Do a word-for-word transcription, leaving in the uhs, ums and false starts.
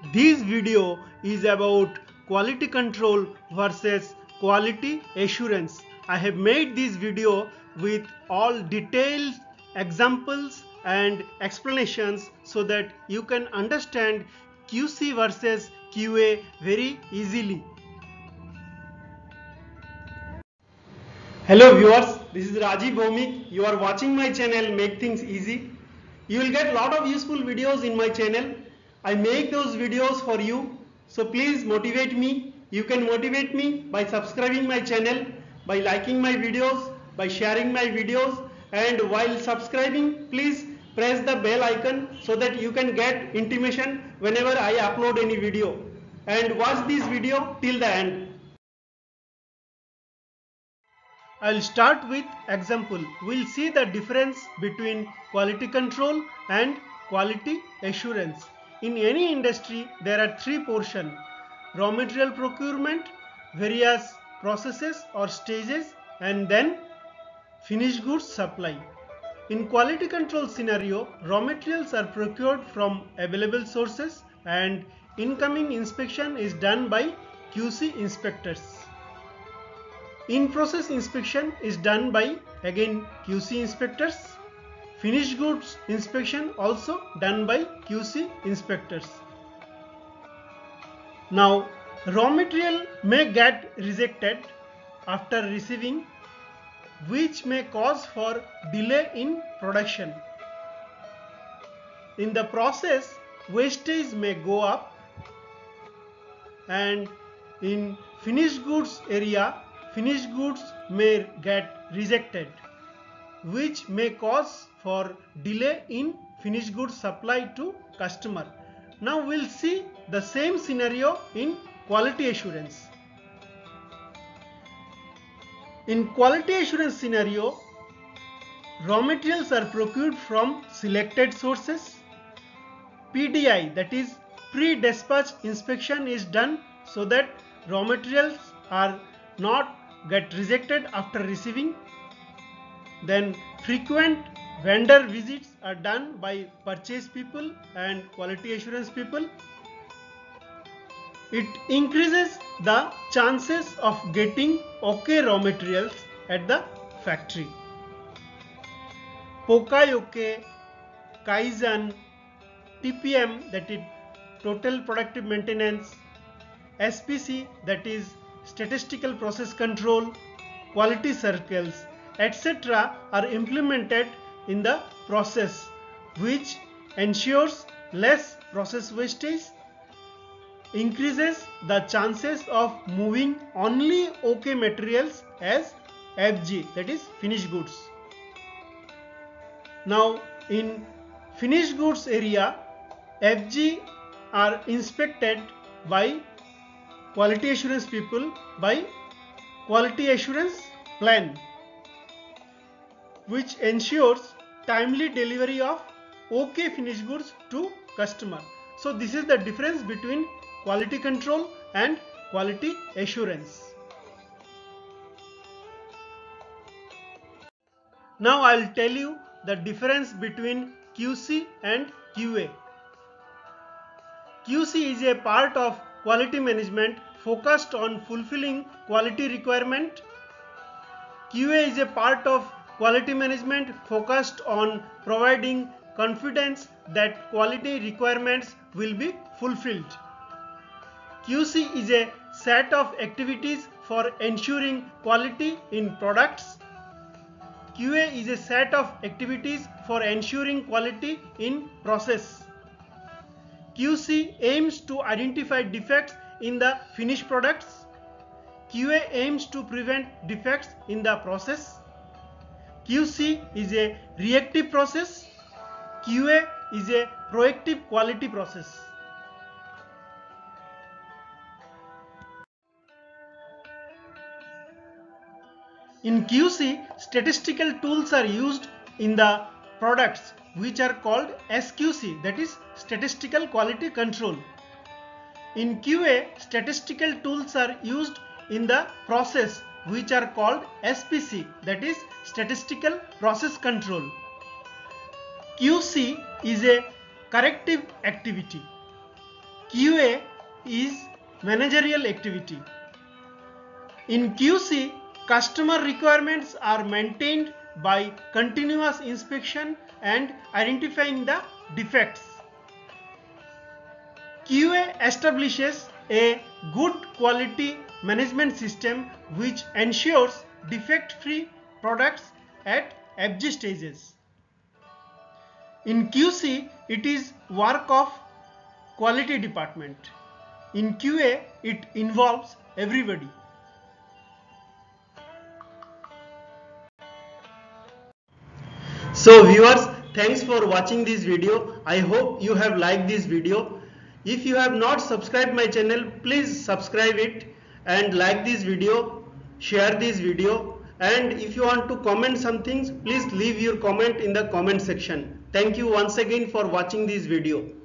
This video is about quality control versus quality assurance. I have made this video with all detailed examples and explanations so that you can understand Q C versus Q A very easily. Hello viewers, this is Rajiv Bhomik. You are watching my channel Make Things Easy. You will get lot of useful videos in my channel. I make those videos for you. So please motivate me. You can motivate me by subscribing my channel, by liking my videos, by sharing my videos, and while subscribing please press the bell icon so that you can get intimation whenever I upload any video. And watch this video till the end. I'll start with example. We'll see the difference between quality control and quality assurance. In any industry, there are three portions: raw material procurement, various processes or stages, and then finished goods supply. In quality control scenario, raw materials are procured from available sources and incoming inspection is done by Q C inspectors. In-process inspection is done by again Q C inspectors. Finished goods inspection also done by Q C inspectors. Now, raw material may get rejected after receiving, which may cause for delay in production. In the process, wastage may go up, and in finished goods area, finished goods may get rejected, which may cause for delay in finished goods supply to customer. Now we'll see the same scenario in quality assurance. In quality assurance scenario, raw materials are procured from selected sources. P D I, that is pre-dispatch inspection, is done so that raw materials are not get rejected after receiving. Then frequent vendor visits are done by purchase people and quality assurance people. It increases the chances of getting okay raw materials at the factory. Poka-yoke, Kaizen, T P M, that is total productive maintenance, S P C, that is statistical process control, quality circles, et cetera are implemented in the process, which ensures less process wastage, increases the chances of moving only OK materials as F G, that is finished goods. Now in finished goods area, F G are inspected by quality assurance people by quality assurance plan, which ensures timely delivery of OK finished goods to customer. So this is the difference between quality control and quality assurance. Now I'll tell you the difference between Q C and Q A. Q C is a part of quality management focused on fulfilling quality requirement. Q A is a part of quality management focused on providing confidence that quality requirements will be fulfilled. Q C is a set of activities for ensuring quality in products. Q A is a set of activities for ensuring quality in process. Q C aims to identify defects in the finished products. Q A aims to prevent defects in the process. Q C is a reactive process. Q A is a proactive quality process. In Q C, statistical tools are used in the products which are called S Q C, that is statistical quality control. In Q A, statistical tools are used in the process which are called S P C, that is statistical process control. Q C is a corrective activity. Q A is managerial activity. In Q C, customer requirements are maintained by continuous inspection and identifying the defects. Q A establishes a good quality management system which ensures defect-free products at F G stages. In Q C, it is work of quality department. In Q A, it involves everybody. So viewers, thanks for watching this video. I hope you have liked this video. If you have not subscribed my channel, please subscribe it and like this video, share this video, and if you want to comment some things, please leave your comment in the comment section. Thank you once again for watching this video.